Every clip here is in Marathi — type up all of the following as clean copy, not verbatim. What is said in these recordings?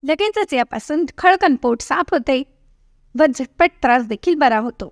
लगेचच यापासून खळकन पोट साफ होते व झटपट त्रास देखील बरा होतो.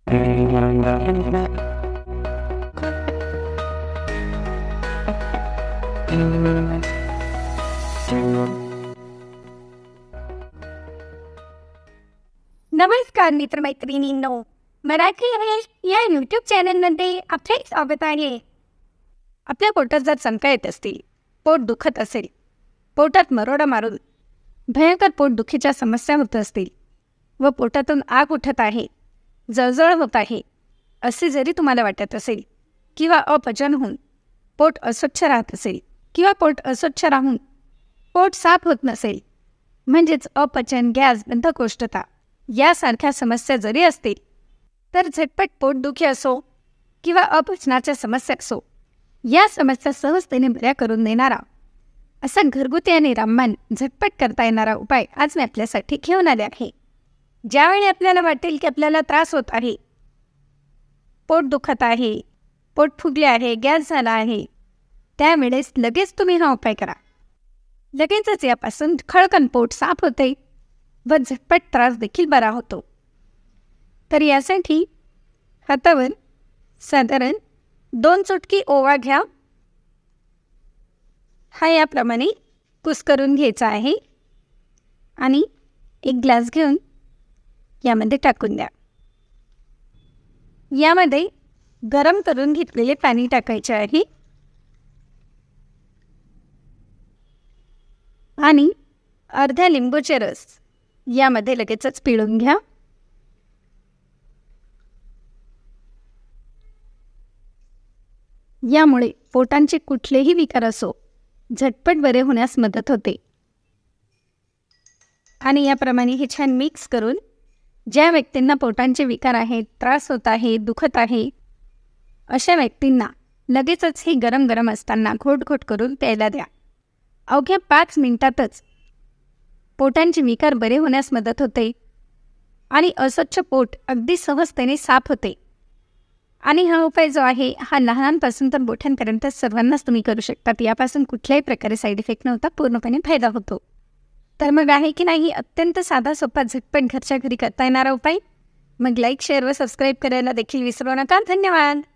नमस्कार मित्रमैत्रिणींनो, मराठी या यूट्यूब चॅनलमध्ये आपले स्वागत आहे. आपल्या पोटात जर चमका येत असतील, पोट दुखत असेल, पोटात मरोडा मारून भयंकर पोटदुखीच्या समस्या होत असतील व पोटातून आग उठत आहे, जळजळ होत आहे असे जरी तुम्हाला वाटत असेल किंवा अपचन होऊन पोट अस्वच्छ राहत असेल किंवा पोट अस्वच्छ राहून पोट साफ होत नसेल, म्हणजेच अपचन, गॅस, बद्धकोष्ठता यासारख्या समस्या जरी असतील, तर झटपट पोटदुखी असो किंवा अपचनाच्या समस्या असो, या समस्या सहजतेने बऱ्या करून देणारा असा घरगुती आणि रामबाण झटपट करता येणारा उपाय आज मी आपल्यासाठी घेऊन आले आहे. ज्यावेळी आपल्याला वाटेल की आपल्याला त्रास होत आहे, पोट दुखत आहे, पोट फुगले आहे, गॅस झाला आहे, त्यावेळेस लगेच तुम्ही हा उपाय करा. लगेचच यापासून खळकन पोट साफ होते व झटपट त्रास देखील बरा होतो. तर यासाठी हातावर साधारण 2 चुटकी ओवा घ्या. हा याप्रमाणे कुस्करून घ्यायचा आहे आणि एक ग्लास घेऊन यामध्ये टाकून द्या. यामध्ये गरम करून घेतलेले पाणी टाकायचे आहे आणि अर्ध्या लिंबूचे रस यामध्ये लगेचच पिळून घ्या. यामुळे पोटांचे कुठलेही विकार असो झटपट बरे होण्यास मदत होते. आणि याप्रमाणे हे छान मिक्स करून ज्या व्यक्तींना पोटांचे विकार आहेत, त्रास होत आहे, दुखत आहे, अशा व्यक्तींना लगेचच हे गरम गरम असताना घोट करून प्यायला द्या. अवघ्या 5 मिनिटातच पोटांचे विकार बरे होण्यास मदत होते आणि अस्वच्छ पोट अगदी सहजतेने साफ होते. आणि हा उपाय जो आहे हा लहानांपासून तर मोठ्यांपर्यंत सर्वांनाच तुम्ही करू शकतात. यापासून कुठल्याही प्रकारे साईड इफेक्ट न होता पूर्णपणे फायदा होतो. तर मग आहे की नाही अत्यंत साधा सोपा झटपट घरच्या घरी करता येणारा उपाय? मग लाईक, शेअर व सबस्क्राईब करायला देखील विसरू नका. धन्यवाद.